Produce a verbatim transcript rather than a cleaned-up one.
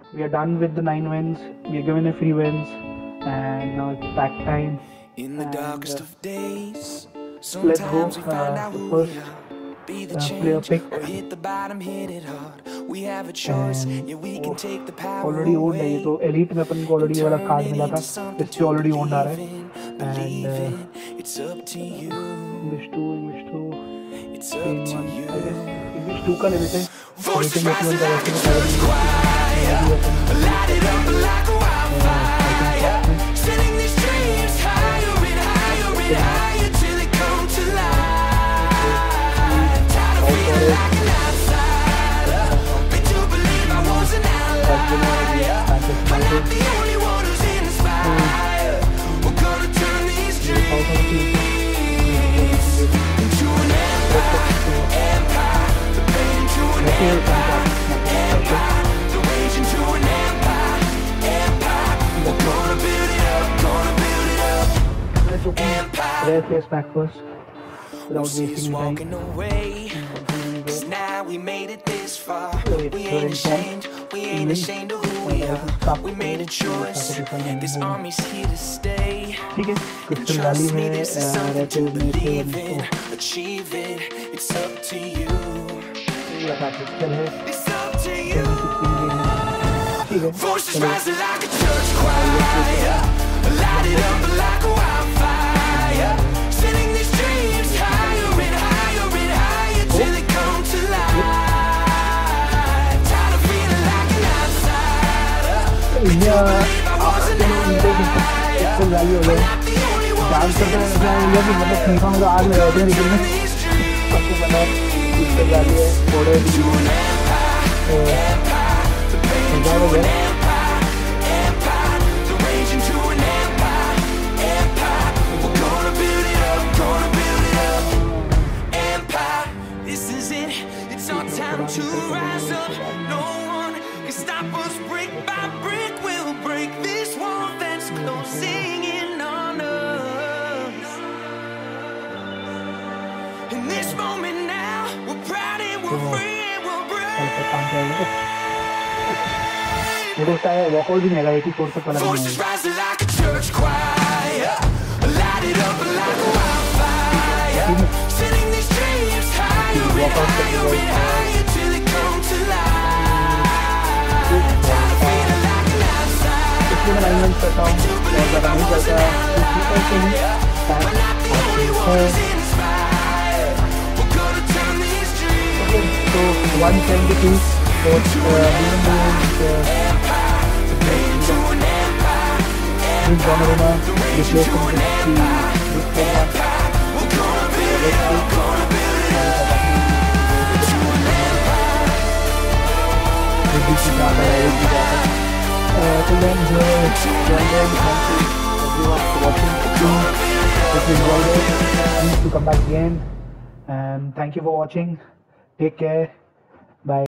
we are done with the nine wins. We are given a free wins, and now it's pack time. In the darkest and, uh, of days, let's go. sometimes we find Uh, out the who first we are. Be the uh, player change picked, or hit the bottom, hit it hard. We have a choice, and yeah, we can take the power already owned है ये. तो elite में अपन को already ये वाला card मिला था, इस पे ऑलरेडी ओन्ड आ रहा है. And English two English two तीन one I guess English two का ले लेते हैं. रेटिंग एटी वन का वैसे तो Rare place back first without wasting time. Now we made it this far. We ain't ashamed. We ain't ashamed of who we are. We made a choice. This army's here to stay. ठीक है. Crystal valley में रहते हुए believe in, achieve it. It's up to you. लगा crystal है. It's up to you. ठीक है. Voices rising like a church choir. Light it up like a wildfire. Setting these dreams higher and higher and higher till they come to life. Tired of feeling like an outsider. India crystal valley हो गए. Dance करते हैं India की, मतलब FIFA में तो आग लगाते हैं, लेकिन सबको पता है क्रिस्टल वैली है. थोड़े इंजॉय हो गया. To rise up, no one can stop us. Brick by brick, we'll break this wall that's closing in on us. In this moment now, we're proud and we're free and we're brave. Walkout भी नहीं लगा. Eighty four तक वाला Voices rising like a church choir, light it up like a wildfire, setting these dreams higher and higher and higher till they come to life. Tired of feeling like an outsider. इसलिए मैं line करता हूँ, बहुत ज़्यादा नहीं करता. We're not the only ones inspired. We're gonna turn these dreams. So one seventy-two for human beings. Into an empire. This Donnarumma replaced him with the this Pogba. We're gonna build it up, gonna build it up. Into an empire. This is the guy I will be back. Till then, join them. Thank you everyone for watching. If you enjoyed it, please to come back again. And thank you for watching. Take care. Bye.